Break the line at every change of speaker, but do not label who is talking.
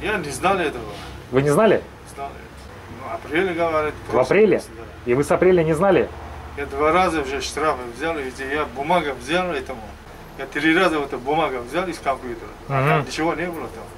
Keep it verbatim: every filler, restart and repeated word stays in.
Я не знал этого.
Вы не знали?
Знал. Ну, апреле, говорит.
В апреле?
Да.
И вы с апреля не знали?
Я два раза уже штрафы взял, и я бумага взял этому. Я три раза вот эту бумагу взял из компьютера.
Ага.
Ничего не было там.